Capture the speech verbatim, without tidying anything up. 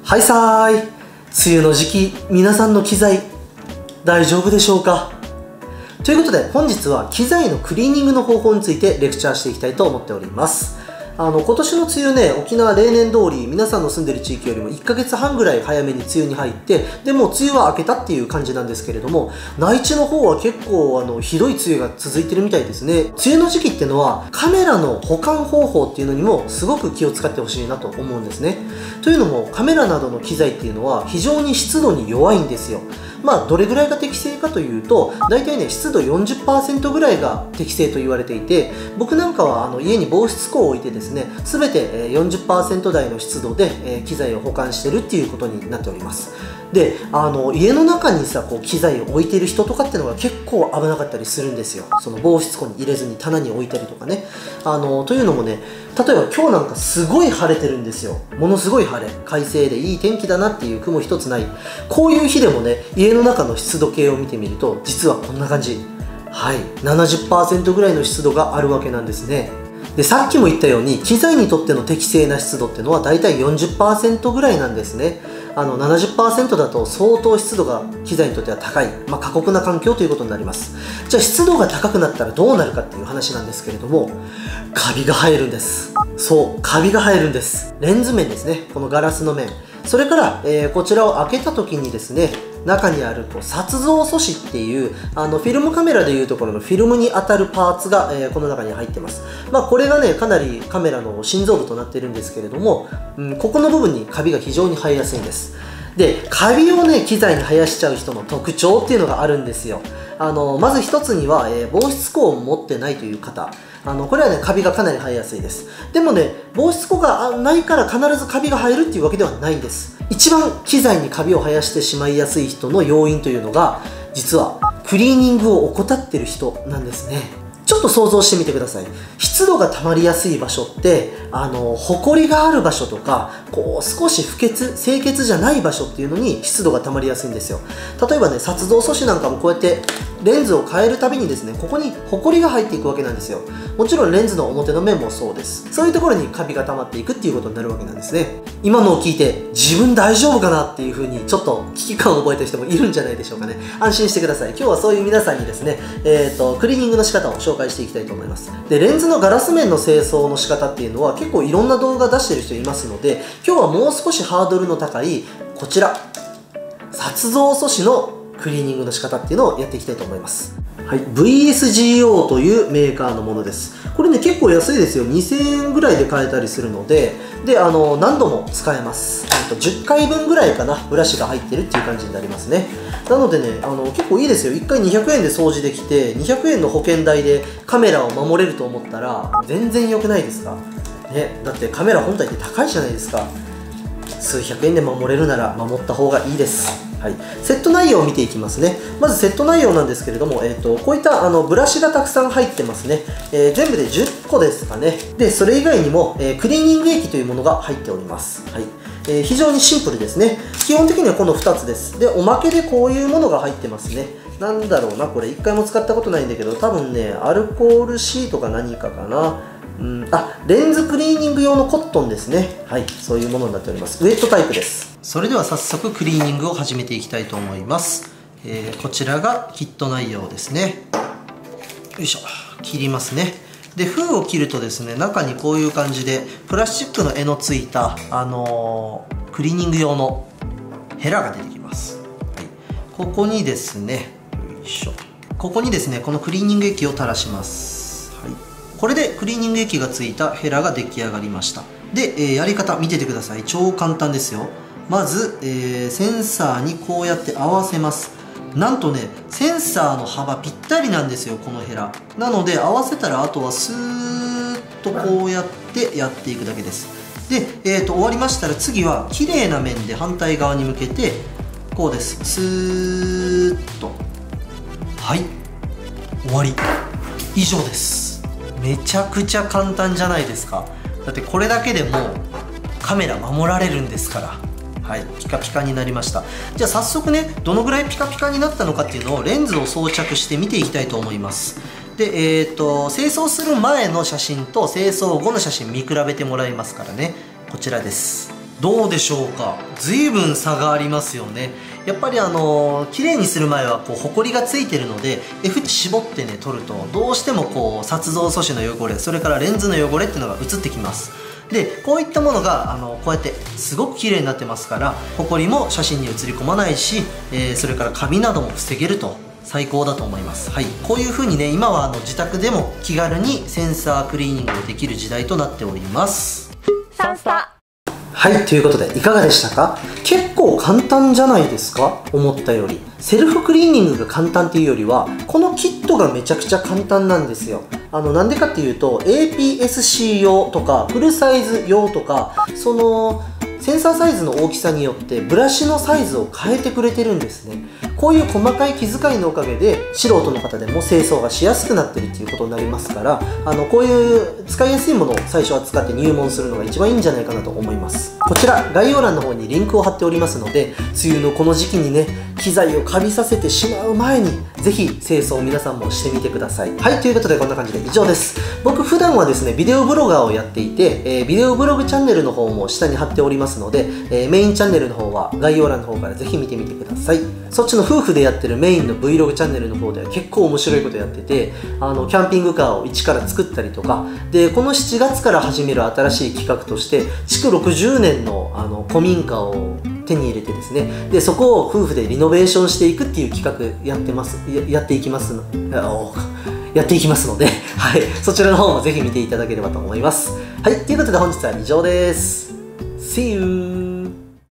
はいさーい、梅雨の時期、皆さんの機材大丈夫でしょうか。ということで本日は機材のクリーニングの方法についてレクチャーしていきたいと思っております。あの今年の梅雨ね、沖縄例年通り皆さんの住んでる地域よりもいっかげつはんぐらい早めに梅雨に入って、でもう梅雨は明けたっていう感じなんですけれども、内地の方は結構あのひどい梅雨が続いてるみたいですね。梅雨の時期ってのはカメラの保管方法っていうのにもすごく気を使ってほしいなと思うんですね。というのもカメラなどの機材っていうのは非常に湿度に弱いんですよ。まあどれぐらいが適正かというと、大体ね湿度 よんじゅっパーセント ぐらいが適正と言われていて、僕なんかはあの家に防湿庫を置いてですね、全て よんじゅっパーセント 台の湿度で機材を保管してるっていうことになっております。で、あの家の中にさこう機材を置いてる人とかっていうのが結構危なかったりするんですよ。その防湿庫に入れずに棚に置いたりとかね。あのというのもね、例えば今日なんかすごい晴れてるんですよ。ものすごい晴れ、快晴でいい天気だなっていう雲一つない、こういう日でもね、家の中の湿度計を見てみると実はこんな感じ、はい、ななじゅっパーセント ぐらいの湿度があるわけなんですね。でさっきも言ったように機材にとっての適正な湿度っていうのはだいたい よんじゅっパーセント ぐらいなんですね。あの ななじゅっパーセント だと相当湿度が機材にとっては高い、まあ、過酷な環境ということになります。じゃあ湿度が高くなったらどうなるかっていう話なんですけれども、カビが生えるんです。そう、カビが生えるんです。レンズ面ですね、このガラスの面、それから、えー、こちらを開けた時にですね、中にあるこう撮像素子っていうあのフィルムカメラでいうところのフィルムに当たるパーツが、えー、この中に入ってます。まあこれがねかなりカメラの心臓部となっているんですけれども、うん、ここの部分にカビが非常に生えやすいんです。でカビをね機材に生やしちゃう人の特徴っていうのがあるんですよ。あのまず一つには、えー、防湿庫を持ってないという方、あのこれはねカビがかなり生えやすいです。でもね防湿庫がないから必ずカビが生えるっていうわけではないんです。一番機材にカビを生やしてしまいやすい人の要因というのが、実はクリーニングを怠ってる人なんですね。ちょっと想像してみてください。湿度が溜まりやすい場所ってあのホコリがある場所とか、こう少し不潔清潔じゃない場所っていうのに湿度が溜まりやすいんですよ。例えばね撮像素子なんかもこうやってレンズを変えるたびにですね、ここにホコリが入っていくわけなんですよ。もちろんレンズの表の面もそうです。そういうところにカビが溜まっていくっていうことになるわけなんですね。今のを聞いて自分大丈夫かなっていう風にちょっと危機感を覚えた人もいるんじゃないでしょうかね。安心してください。今日はそういう皆さんにですね、えーとクリーニングの仕方を紹介していきたいと思います。でレンズのガラス面の清掃の仕方っていうのは結構いろんな動画出してる人いますので、今日はもう少しハードルの高いこちら撮像素子のクリーニングの仕方っていうのをやっていきたいと思います。はい、ブイエスジーオー というメーカーのものです。これね結構安いですよ。にせんえんぐらいで買えたりするので、であの何度も使えます。じゅっかいぶんぐらいかな、ブラシが入ってるっていう感じになりますね。なのでねあの結構いいですよ。いっかいにひゃくえんで掃除できて、にひゃくえんの保険代でカメラを守れると思ったら全然良くないですかね。だってカメラ本体って高いじゃないですか。数百円で守れるなら守った方がいいです。はい、セット内容を見ていきますね。まずセット内容なんですけれども、えー、とこういったあのブラシがたくさん入ってますね。えー、全部でじゅっこですかね。でそれ以外にも、えー、クリーニング液というものが入っております。はい、えー、非常にシンプルですね。基本的にはこのふたつです。でおまけでこういうものが入ってますね。なんだろうな、これいっかいも使ったことないんだけど、多分ねアルコールシートか何かかな。うん、あ、レンズクリーニング用のコットンですね。はい、そういうものになっております。ウェットタイプです。それでは早速クリーニングを始めていきたいと思います。えー、こちらがキット内容ですね。よいしょ、切りますね。で封を切るとですね、中にこういう感じでプラスチックの柄のついた、あのー、クリーニング用のヘラが出てきます。はい、ここにですね、よいしょ、ここにですねこのクリーニング液を垂らします。はい、これでクリーニング液がついたヘラが出来上がりました。で、えー、やり方見ててください。超簡単ですよ。まず、えー、センサーにこうやって合わせます。なんとねセンサーの幅ぴったりなんですよ、このヘラ。なので合わせたらあとはスーッとこうやってやっていくだけです。で、えー、と終わりましたら次は綺麗な面で反対側に向けてこうです。スーッと、はい、終わり。以上です。めちゃくちゃ簡単じゃないですか。だってこれだけでもうカメラ守られるんですから。はい、ピカピカになりました。じゃあ早速ねどのぐらいピカピカになったのかっていうのをレンズを装着して見ていきたいと思います。で、えーと清掃する前の写真と清掃後の写真見比べてもらいますからね。こちらです。 どうでしょうか。随分差がありますよね。やっぱりあの綺麗にする前はこうホコリがついてるので エフ 絞ってね取るとどうしてもこう撮像素子の汚れ、それからレンズの汚れっていうのが映ってきます。でこういったものがあのこうやってすごく綺麗になってますから、ホコリも写真に写り込まないし、えー、それからカビなども防げると最高だと思います。はい、こういう風にね今はあの自宅でも気軽にセンサークリーニングができる時代となっております。 サンスタ。 はい、ということでいかがでしたか。結構簡単じゃないですか、思ったより。セルフクリーニングが簡単っていうよりはこのキットがめちゃくちゃ簡単なんですよ。あのなんでかっていうと エーピーエスシー 用とかフルサイズ用とか、そのセンサーサイズの大きさによってブラシのサイズを変えてくれてるんですね。こういう細かい気遣いのおかげで素人の方でも清掃がしやすくなってるっていうことになりますから、あのこういう使いやすいものを最初は使って入門するのが一番いいんじゃないかなと思います。こちら概要欄の方にリンクを貼っておりますので、梅雨のこの時期にね機材をカビさせてしまう前にぜひ清掃を皆さんもしてみてください。はい、ということでこんな感じで以上です。僕普段はですねビデオブロガーをやっていて、えー、ビデオブログチャンネルの方も下に貼っておりますので、えー、メインチャンネルの方は概要欄の方からぜひ見てみてください。そっちの夫婦でやってるメインの Vlog チャンネルの方では結構面白いことやってて、あのキャンピングカーを一から作ったりとかで、このしちがつから始める新しい企画として築ろくじゅうねんのあの古民家を手に入れてですね、でそこを夫婦でリノベーションしていくっていう企画やってますややっていきますのやっていきますので、はい、そちらの方もぜひ見ていただければと思います。はい、ということで本日は以上です。See you!